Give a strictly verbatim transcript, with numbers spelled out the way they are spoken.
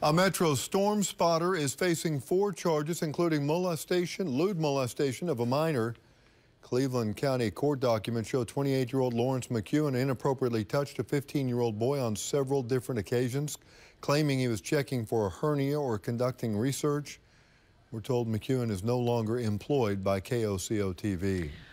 A Metro storm spotter is facing four charges, including molestation, lewd molestation of a minor. Cleveland County court documents show twenty-eight-year-old Lawrence McEwen inappropriately touched a fifteen-year-old boy on several different occasions, claiming he was checking for a hernia or conducting research. We're told McEwen is no longer employed by K O C O T V.